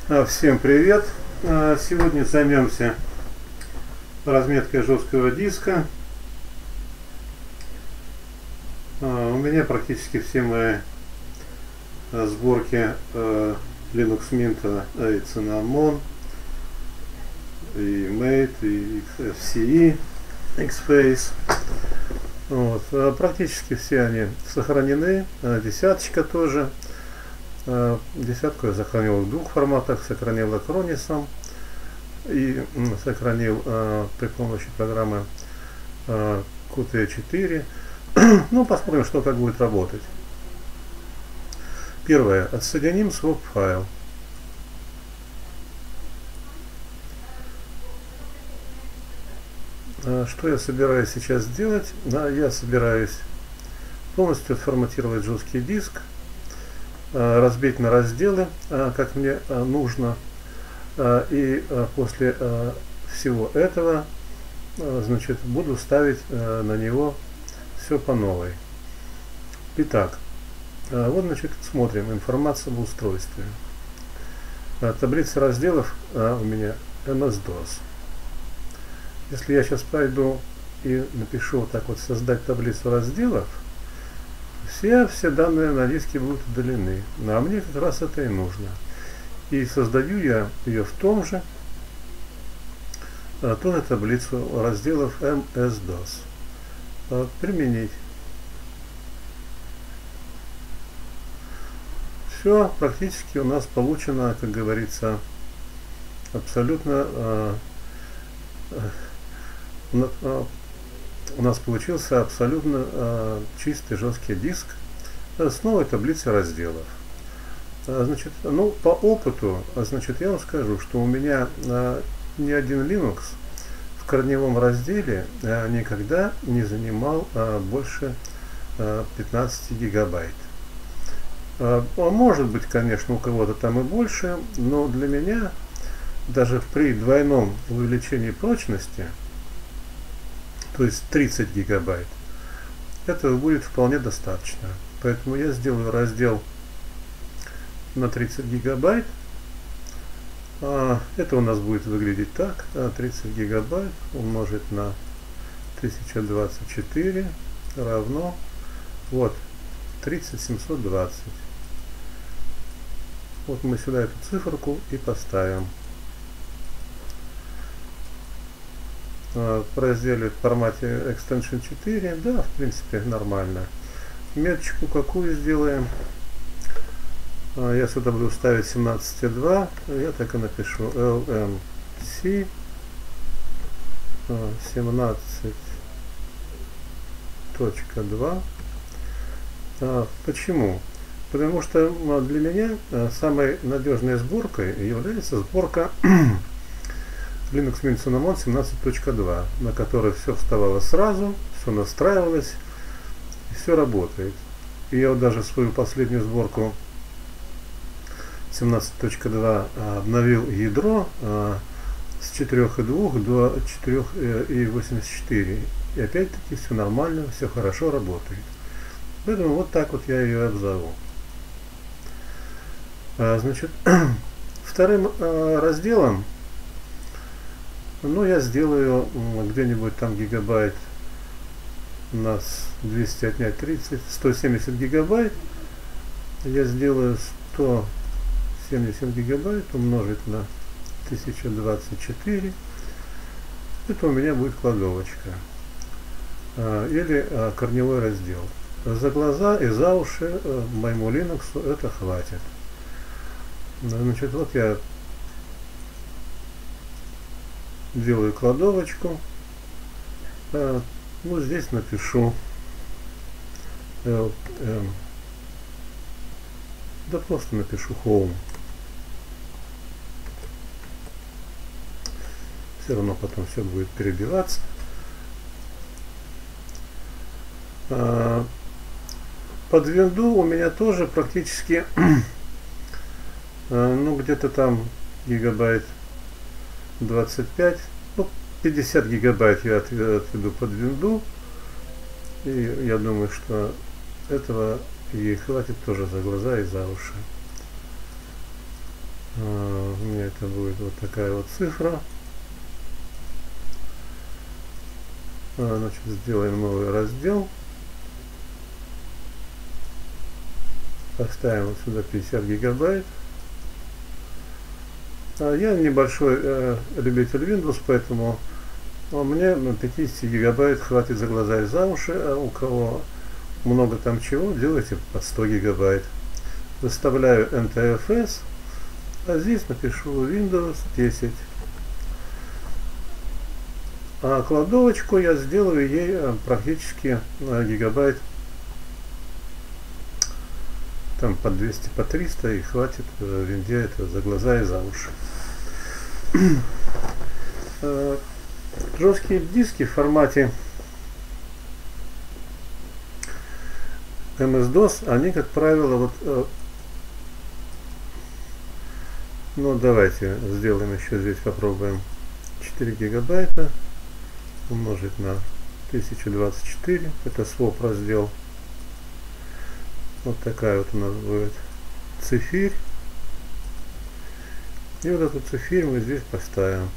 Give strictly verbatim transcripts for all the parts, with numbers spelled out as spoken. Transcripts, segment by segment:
Всем привет! Сегодня займемся разметкой жесткого диска. У меня практически все мои сборки Linux Mint и Cinnamon, и Mate, и эф си и, X-Face. Вот. Практически все они сохранены, десяточка тоже. Десятку я сохранил в двух форматах, сохранил Acronis и сохранил э, при помощи программы э, кью ти четыре. Ну, посмотрим, что как будет работать. Первое. Отсоединим своп файл. Что я собираюсь сейчас сделать? Я собираюсь полностью отформатировать жесткий диск, разбить на разделы, как мне нужно, и после всего этого, значит, буду ставить на него все по новой. Итак, вот, значит, смотрим информацию об устройстве. Таблица разделов у меня эм эс дос. Если я сейчас пойду и напишу вот так вот создать таблицу разделов, Все, все данные на диске будут удалены. Ну, а мне как раз это и нужно. И создаю я ее в том же, а, тоже таблицу разделов эм эс дос. А, применить. Все практически у нас получено, как говорится, абсолютно а, а, у нас получился абсолютно э, чистый жесткий диск с новой таблицей разделов. А, значит, ну, по опыту, значит, я вам скажу, что у меня э, ни один Linux в корневом разделе э, никогда не занимал э, больше э, пятнадцати гигабайт. Э, может быть, конечно, у кого-то там и больше, но для меня даже при двойном увеличении прочности, то есть тридцать гигабайт, этого будет вполне достаточно. Поэтому я сделаю раздел на тридцать гигабайт. А, это у нас будет выглядеть так: тридцать гигабайт умножить на тысяча двадцать четыре равно вот тридцать семьсот двадцать. Вот мы сюда эту циферку и поставим. В разделе в формате Extension четыре, да, в принципе, нормально. Меточку какую сделаем? Я сюда буду ставить семнадцать точка два, я так и напишу эл эм си семнадцать точка два. Почему? Потому что для меня самой надежной сборкой является сборка Linux Mint Cinnamon семнадцать точка два, на которой все вставало сразу, все настраивалось, и все работает. И я вот даже свою последнюю сборку семнадцать точка два обновил ядро а, с четырёх и двух до четырёх и восемьдесят четыре. И опять-таки все нормально, все хорошо работает. Поэтому вот так вот я ее обзову. А, значит, вторым а, разделом, ну, я сделаю где-нибудь там гигабайт, у нас двести отнять тридцать, сто семьдесят гигабайт. Я сделаю сто семьдесят гигабайт умножить на тысяча двадцать четыре. Это у меня будет кладовочка. Или корневой раздел. За глаза и за уши моему Linux это хватит. Значит, вот я делаю кладовочку. А, ну, здесь напишу эл эм. Да просто напишу Home. Все равно потом все будет перебиваться. А, под винду у меня тоже практически а, ну, где-то там гигабайт двадцать пять, ну, пятьдесят гигабайт я отведу под винду, и я думаю, что этого ей хватит тоже за глаза и за уши. у меня это будет вот такая вот цифра. Значит, сделаем новый раздел. Поставим вот сюда пятьдесят гигабайт. Я небольшой э, любитель Windows, поэтому мне пятьдесят гигабайт хватит за глаза и за уши, а у кого много там чего, делайте под сто гигабайт. Выставляю эн тэ эф эс, а здесь напишу Windows десять. А кладовочку я сделаю ей практически на гигабайт, там по двести, по триста, и хватит в винде это за глаза и за уши. Жесткие диски в формате эм эс дос, они, как правило, вот, ну давайте сделаем еще здесь, попробуем четыре гигабайта умножить на тысяча двадцать четыре, это своп раздел. Вот такая вот у нас будет цифирь. И вот эту цифирь мы здесь поставим.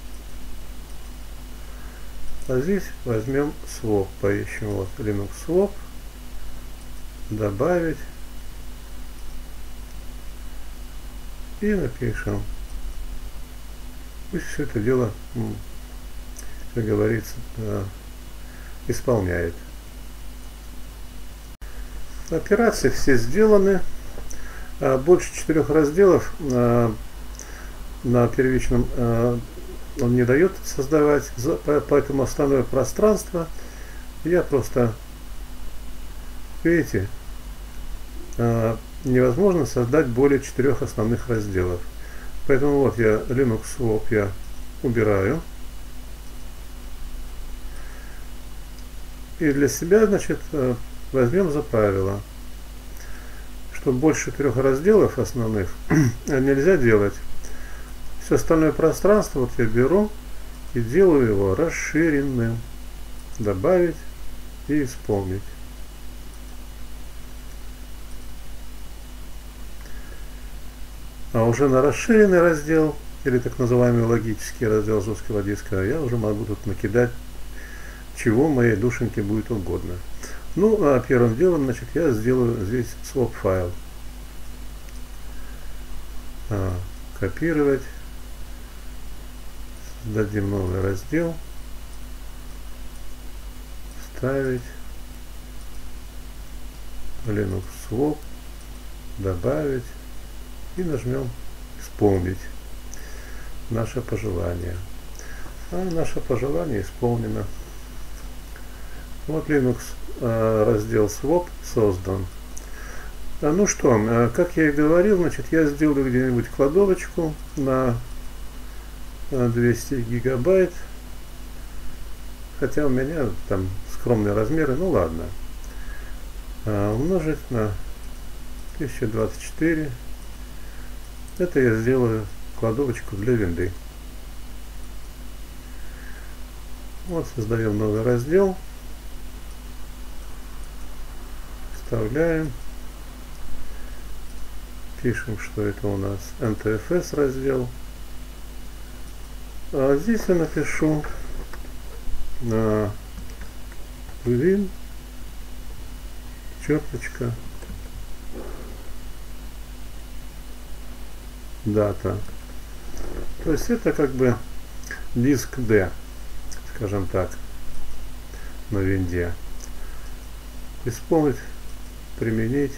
А здесь возьмем своп, поищем вот Linux своп, добавить и напишем. Пусть все это дело, как говорится, исполняет. Операции все сделаны. Больше четырех разделов на первичном он не дает создавать, поэтому основное пространство я просто, видите, невозможно создать более четырех основных разделов. Поэтому вот я Linux своп я убираю. И для себя, значит, возьмем за правило, что больше трех разделов основных нельзя делать. Все остальное пространство вот я беру и делаю его расширенным. Добавить и исполнить. А уже на расширенный раздел, или так называемый логический раздел жесткого диска, я уже могу тут накидать, чего моей душеньке будет угодно. Ну, а первым делом, значит, я сделаю здесь своп файл. А, копировать. Создадим новый раздел. Вставить. Linux своп. Добавить. И нажмем исполнить наше пожелание. А наше пожелание исполнено. Вот Linux э, раздел своп создан. А, ну что, э, как я и говорил, значит, я сделаю где-нибудь кладовочку на э, двести гигабайт. Хотя у меня там скромные размеры, ну ладно. А, умножить на тысяча двадцать четыре. Это я сделаю кладовочку для винды. Вот создаем новый раздел. Вставляем. Пишем, что это у нас эн тэ эф эс раздел. А здесь я напишу на win черточка дата. То есть это как бы диск D, скажем так, на винде. Исполнить, применить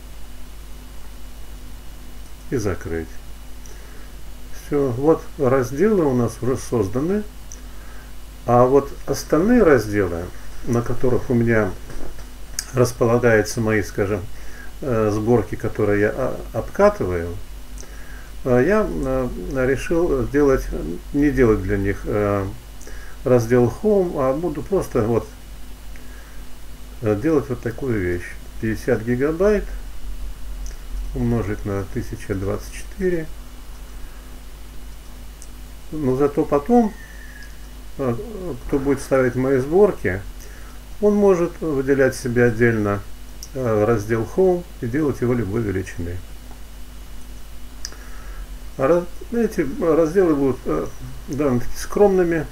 и закрыть. Все, вот разделы у нас уже созданы. А вот остальные разделы, на которых у меня располагаются мои, скажем, сборки, которые я обкатываю, я решил делать, не делать для них раздел Home, а буду просто вот делать вот такую вещь. пятьдесят гигабайт умножить на тысяча двадцать четыре. Но зато потом, кто будет ставить мои сборки, он может выделять себе отдельно раздел Home и делать его любой величины. Эти разделы будут довольно-таки скромными.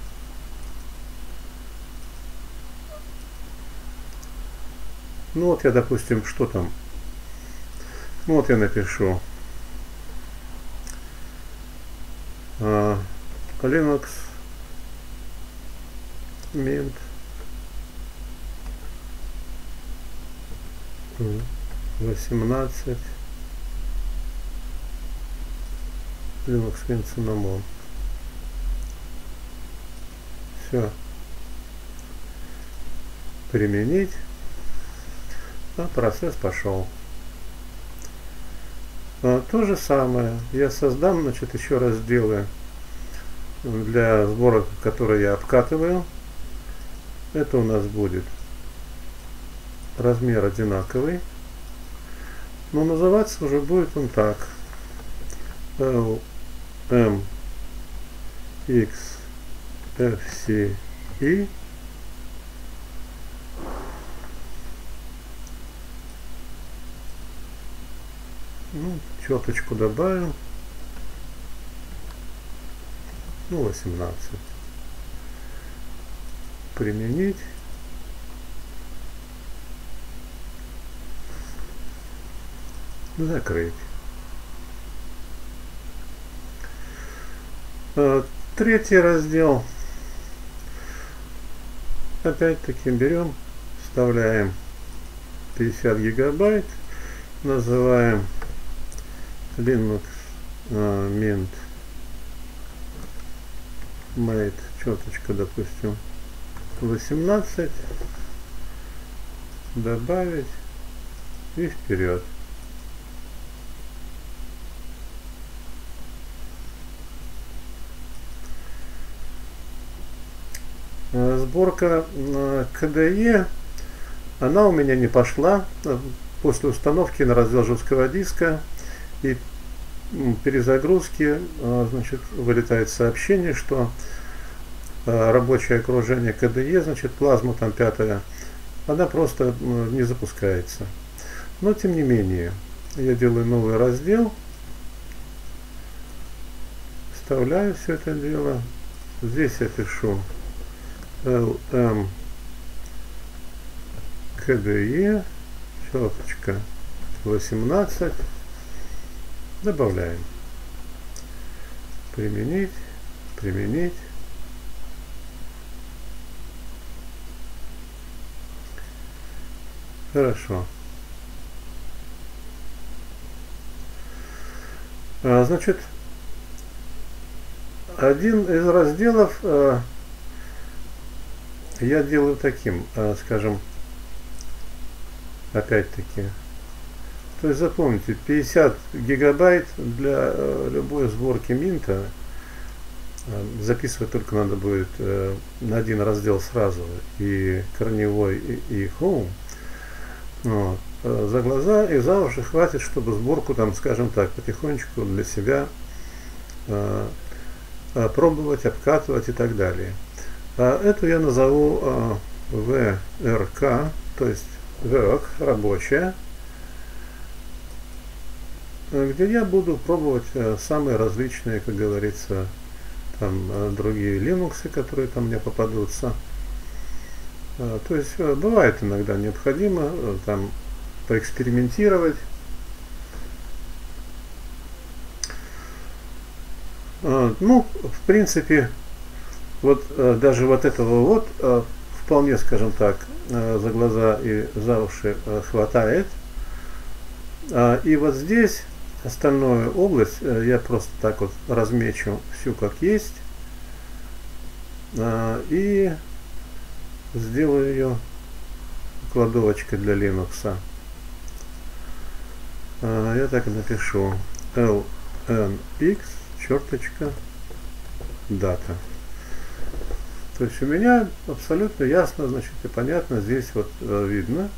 Ну вот я, допустим, что там? Ну вот я напишу uh, Linux Mint восемнадцать Linux Mint Cinnamon. Все. Применить. А процесс пошел. А, то же самое. Я создам, значит, еще разделы для сборок, которые я обкатываю. Это у нас будет размер одинаковый. Но называться уже будет он так. L M X F C I. Ну, черточку добавим. Ну, восемнадцать. Применить. Закрыть. Третий раздел. Опять-таки берем, вставляем пятьдесят гигабайт, называем Linux uh, Mint Mate, черточка, допустим, восемнадцать, добавить и вперед. Сборка кей ди и, она у меня не пошла после установки на раздел жесткого диска и перезагрузки, значит, вылетает сообщение, что рабочее окружение кей ди и, значит, плазма там пятая, она просто не запускается. Но тем не менее, я делаю новый раздел, вставляю все это дело, здесь я пишу L M кей ди и, черточка, восемнадцать, добавляем, применить, применить, хорошо. А, значит, один из разделов а, я делаю таким, а, скажем, опять-таки, то есть запомните, пятьдесят гигабайт для э, любой сборки минта, э, записывать только надо будет э, на один раздел сразу, и корневой, и, и home. Вот. Э, за глаза и за уши хватит, чтобы сборку там, скажем так, потихонечку для себя э, э, пробовать, обкатывать и так далее. А эту я назову э, ви ар кей, то есть work, рабочая, где я буду пробовать самые различные, как говорится, там другие Linux, которые там мне попадутся. То есть бывает иногда необходимо там поэкспериментировать. Ну, в принципе, вот даже вот этого вот вполне, скажем так, за глаза и за уши хватает. И вот здесь остальную область я просто так вот размечу всю как есть и сделаю ее кладовочкой для Linux. Я так и напишу эл эн икс черточка дата. То есть у меня абсолютно ясно, значит, и понятно, здесь вот видно,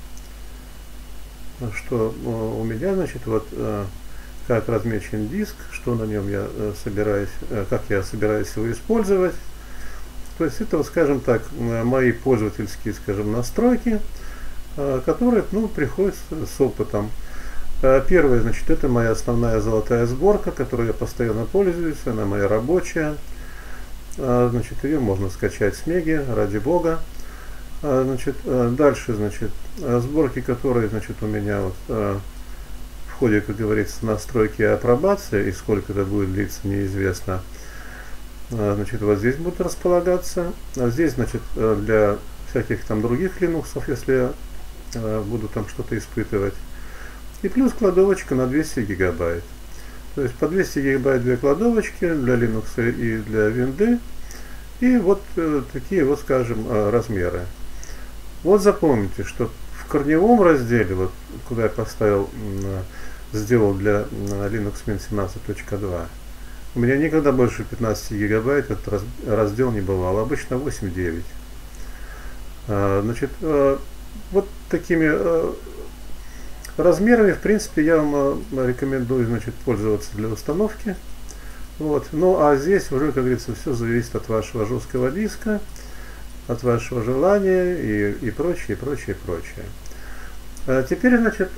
что у меня, значит, вот как размечен диск, что на нем я собираюсь, как я собираюсь его использовать. То есть это, вот, скажем так, мои пользовательские, скажем, настройки, которые, ну, приходят с опытом. Первое, значит, это моя основная золотая сборка, которой я постоянно пользуюсь, она моя рабочая. Значит, ее можно скачать с Меги, ради бога. Значит, дальше, значит, сборки, которые, значит, у меня вот в ходе, как говорится, настройки и апробации, и сколько это будет длиться, неизвестно. Значит, вот здесь будут располагаться. А здесь, значит, для всяких там других линуксов, если я буду там что-то испытывать. И плюс кладовочка на двести гигабайт. То есть по двести гигабайт две кладовочки для Linux и для Windows. И вот э, такие вот, скажем, э, размеры. Вот запомните, что в корневом разделе, вот куда я поставил, э, сделал для э, Linux Mint семнадцать точка два, у меня никогда больше пятнадцати гигабайт этот раз, раздел не бывал, обычно восемь-девять. Э, значит, э, вот такими э, размерами, в принципе, я вам рекомендую, значит, пользоваться для установки. Вот. Ну а здесь уже, как говорится, все зависит от вашего жесткого диска, от вашего желания и, и прочее, и прочее, и прочее. А теперь, значит,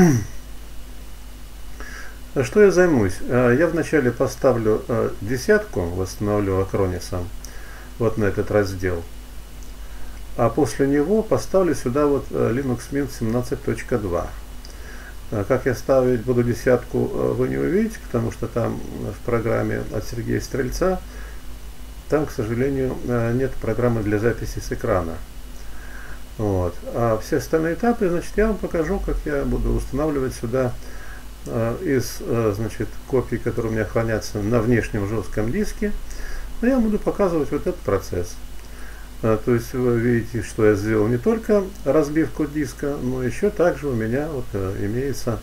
что я займусь? Я вначале поставлю десятку, восстановлю Acronis вот на этот раздел. А после него поставлю сюда вот Linux Mint семнадцать точка два. Как я ставить буду десятку, вы не увидите, потому что там в программе от Сергея Стрельца, там, к сожалению, нет программы для записи с экрана. Вот. А все остальные этапы, значит, я вам покажу, как я буду устанавливать сюда из, значит, копий, которые у меня хранятся на внешнем жестком диске. Но я буду показывать вот этот процесс. То есть вы видите, что я сделал не только разбивку диска, но еще также у меня вот имеется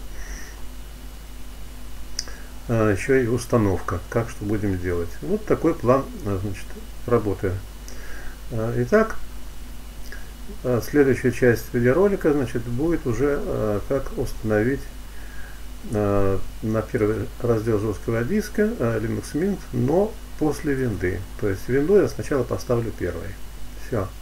еще и установка, как что будем делать. Вот такой план, значит, работы. Итак, следующая часть видеоролика, значит, будет уже как установить на первый раздел жесткого диска Linux Mint, но после винды. То есть винду я сначала поставлю первой. Все.